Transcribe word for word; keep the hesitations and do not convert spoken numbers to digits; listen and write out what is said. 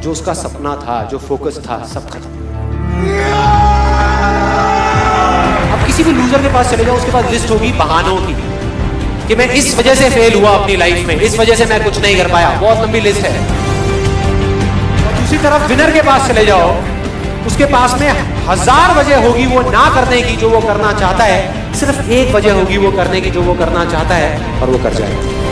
जो उसका सपना था, जो फोकस था, सब खत्म। अब किसी भी लूजर के पास चले जाओ, उसके पास लिस्ट होगी बहानों की कि मैं इस वजह से फेल हुआ अपनी लाइफ में, इस वजह से मैं कुछ नहीं कर पाया, बहुत लंबी लिस्ट है। और दूसरी तरफ विनर के पास चले जाओ, उसके पास में हजार वजह होगी वो ना करने की जो वो करना चाहता है, सिर्फ एक वजह होगी वो करने की जो वो करना चाहता है, और वो कर जाएगा।